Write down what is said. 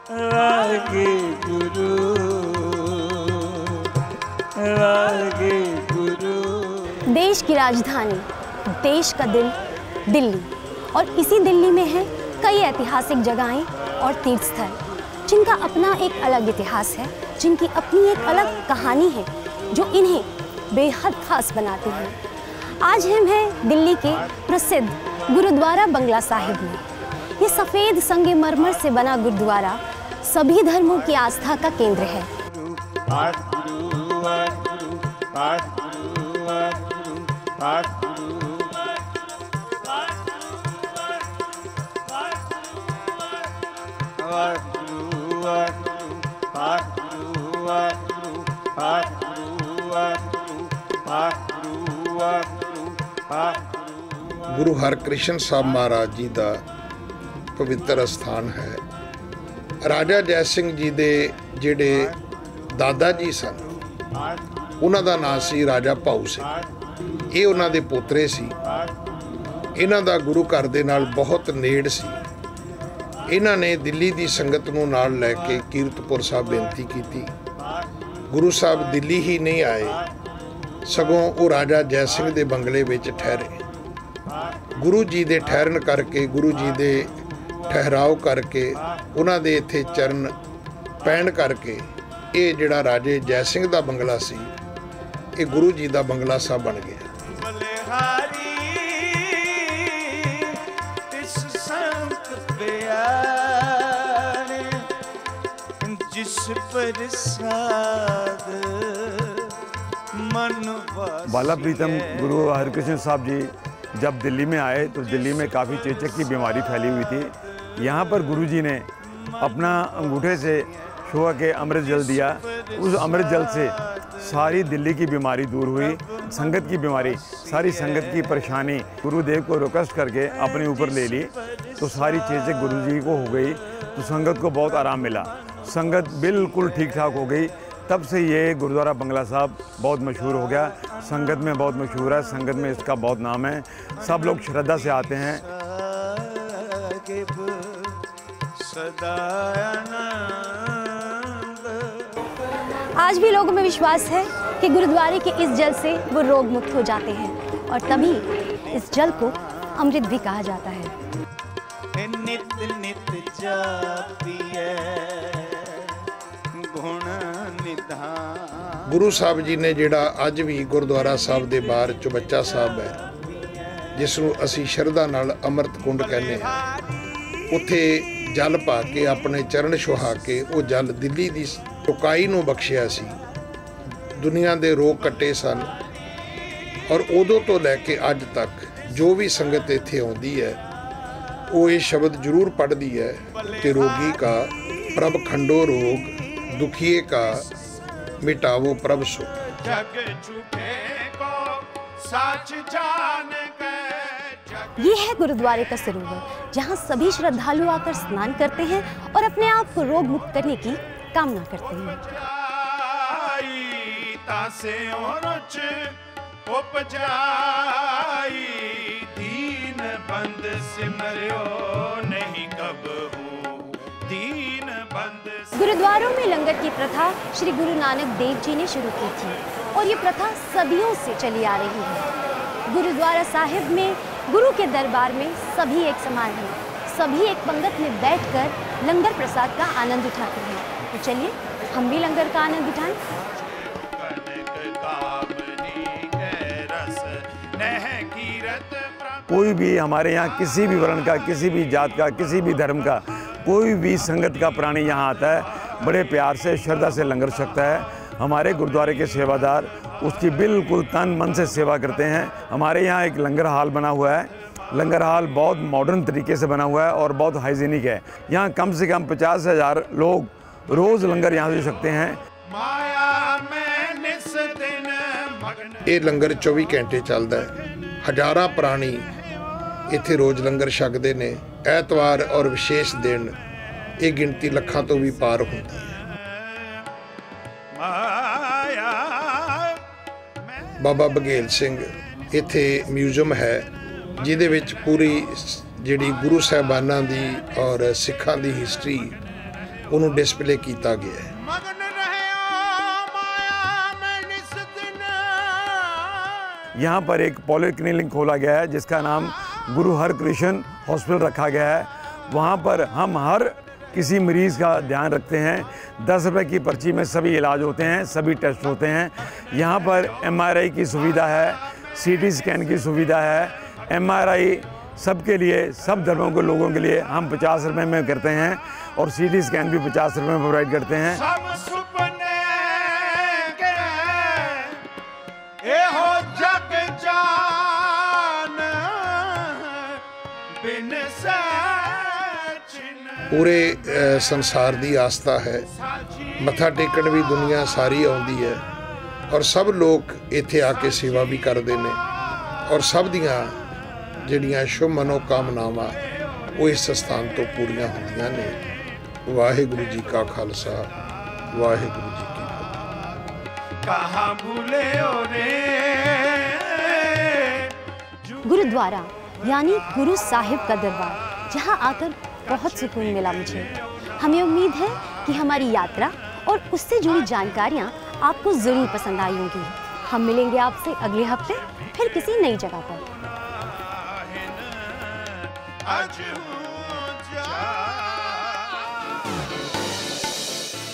वाहे गुरु वाहे गुरु। देश की राजधानी, देश का दिल दिल्ली, और इसी दिल्ली में है कई ऐतिहासिक जगहें और तीर्थ स्थल जिनका अपना एक अलग इतिहास है, जिनकी अपनी एक अलग कहानी है जो इन्हें बेहद खास बनाती है। आज हम हैं दिल्ली के प्रसिद्ध गुरुद्वारा बंगला साहिब में। ये सफ़ेद संगमरमर से बना गुरुद्वारा सभी धर्मों की आस्था का केंद्र है। गुरु हरकृष्ण साहब महाराज जी का पवित्र स्थान है। राजा जय सिंह जी दे जेडे दादा जी सन, उन्हां दा नाम सी राजा भाऊ सिंह। ये उन्हां दे पोतरे सी। इन्हां दा गुरु घर दे नाल बहुत नेड़ सी। इन्हां ने दिल्ली दी संगत नूं नाल लैके कीरतपुर साहब बेनती की। गुरु साहब दिल्ली ही नहीं आए, सगों वो राजा जय सिंह दे बंगले विच ठहरे। गुरु जी दे ठहरन करके, गुरु जी दे ठहराव करके, उन्हां दे इत्थे चरण पैण करके ये जिहड़ा राजे जय सिंह दा बंगला सी, ये गुरु जी दा बंगला साहब बन गया। बाला प्रीतम गुरु हरकृष्ण साहब जी जब दिल्ली में आए तो दिल्ली में काफ़ी चेचक की बीमारी फैली हुई थी। यहाँ पर गुरुजी ने अपना अंगूठे से छुआ के अमृत जल दिया। उस अमृत जल से सारी दिल्ली की बीमारी दूर हुई, संगत की बीमारी, सारी संगत की परेशानी गुरुदेव को रिक्वेस्ट करके अपने ऊपर ले ली, तो सारी चेचक गुरुजी को हो गई। तो संगत को बहुत आराम मिला, संगत बिल्कुल ठीक ठाक हो गई। तब से ये गुरुद्वारा बंगला साहब बहुत मशहूर हो गया, संगत में बहुत मशहूर है, संगत में इसका बहुत नाम है, सब लोग श्रद्धा से आते हैं। आज भी लोगों में विश्वास है कि गुरुद्वारे के इस जल से वो रोग मुक्त हो जाते हैं, और तभी इस जल को अमृत भी कहा जाता है। नित नित जापिए गुण निधान। गुरु साहब जी ने जिहड़ा अज भी गुरुद्वारा साहब दे बाहर चौबच्चा साहब है, जिसनूं असीं शरधा नाल अमृत कुंड कहने हैं, उत्थे जल पा के अपने चरण छुहा के वो जल दिल्ली की टुकाई नूं बख्शिया सी। दुनिया दे रोग कट्टे सन, और उदों तो लैके अज तक जो भी संगत इत्थे आउंदी है वो ये शब्द जरूर पढ़ती है कि रोगी का प्रभ खंडो रोग, दुखिए का मिटावो प्रभ सुख। जग झूठे को सच जान के। ये है गुरुद्वारे का सरोवर, जहाँ सभी श्रद्धालु आकर स्नान करते हैं और अपने आप को रोग मुक्त करने की कामना करते हैं। दीन बंद सिमरियो नहीं कब हो, दीन बंद। गुरुद्वारों में लंगर की प्रथा श्री गुरु नानक देव जी ने शुरू की थी, और ये प्रथा सदियों से चली आ रही है। गुरुद्वारा साहिब में गुरु के दरबार में सभी एक समान हैं, सभी एक पंगत में बैठकर लंगर प्रसाद का आनंद उठाते हैं। तो चलिए हम भी लंगर का आनंद उठाएं। कोई भी हमारे यहाँ किसी भी वर्ण का, किसी भी जात का, किसी भी धर्म का, कोई भी संगत का प्राणी यहाँ आता है, बड़े प्यार से श्रद्धा से लंगर छकता है। हमारे गुरुद्वारे के सेवादार उसकी बिल्कुल तन मन से सेवा करते हैं। हमारे यहाँ एक लंगर हाल बना हुआ है। लंगर हाल बहुत मॉडर्न तरीके से बना हुआ है और बहुत हाइजीनिक है। यहाँ कम से कम 50,000 लोग रोज़ लंगर यहाँ से छकते हैं। ये लंगर 24 घंटे चलता है। हज़ारां प्राणी इत्थे रोज़ लंगर छकते ने। ऐतवार और विशेष दिन ये गिनती लखां तो भी पार होती है। बाबा बघेल सिंह इत्थे म्यूजियम है, जिहदे विच पूरी जिहड़ी गुरु साहिबानां दी और सिखां दी हिस्टरी ਉਹਨੂੰ ਡਿਸਪਲੇ ਕੀਤਾ ਗਿਆ ਹੈ। ਮਗਨ ਰਹਿਆ ਮਾਇਆ ਮੈਂ ਨਿਸ ਦਿਨ। यहाँ पर एक पॉलीक्लिनिक खोला गया है जिसका नाम गुरु हरकृष्ण हॉस्पिटल रखा गया है। वहाँ पर हम हर किसी मरीज़ का ध्यान रखते हैं। 10 रुपये की पर्ची में सभी इलाज होते हैं, सभी टेस्ट होते हैं। यहाँ पर MRI की सुविधा है, CT स्कैन की सुविधा है। MRI सबके लिए, सब धर्मों के लोगों के लिए हम 50 रुपये में करते हैं और CT स्कैन भी 50 रुपये में प्रोवाइड करते हैं। सब सुपने के एहो जग जान बिन सचिन। पूरे संसार ਦੀ ਆਸਥਾ ਹੈ। ਮੱਥਾ ਟੇਕਣ ਵੀ ਦੁਨੀਆ ਸਾਰੀ ਆਉਂਦੀ ਹੈ ਔਰ ਸਭ ਲੋਕ ਇੱਥੇ ਆ ਕੇ ਸੇਵਾ ਵੀ ਕਰਦੇ ਨੇ ਔਰ ਸਭ ਦੀਆਂ ਜਿਹੜੀਆਂ ਸ਼ੁਭ ਮਨੋਕਾਮਨਾਵਾਂ ਉਹ ਇਸ ਸਥਾਨ ਤੋਂ ਪੂਰੀਆਂ ਹੁੰਦੀਆਂ ਨੇ। ਵਾਹਿਗੁਰੂ ਜੀ ਕਾ ਖਾਲਸਾ, ਵਾਹਿਗੁਰੂ ਜੀ ਕੀ ਫਤਿਹ। कहाँ भूले हो रे गुरुद्वारा यानी गुरु साहिब का दरबार, जहाँ आकर बहुत सुकून मिला मुझे। हमें उम्मीद है कि हमारी यात्रा और उससे जुड़ी जानकारियाँ आपको ज़रूर पसंद आई होंगी। हम मिलेंगे आपसे अगले हफ्ते फिर किसी नई जगह पर। आज